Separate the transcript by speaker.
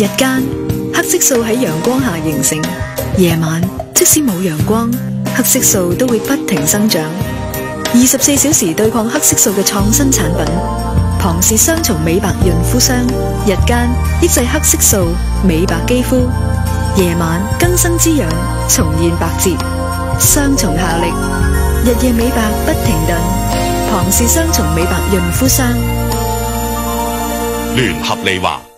Speaker 1: 日間，黑色素喺陽光下形成；夜晚，即使冇陽光，黑色素都會不停生長。24小時對抗黑色素嘅創新產品，龐氏雙重美白潤膚霜，日間抑制黑色素，美白肌膚；夜晚更新滋養，重現白潔，雙重效力，日夜美白不停頓。龐氏雙重美白潤膚霜，
Speaker 2: 聯合利華。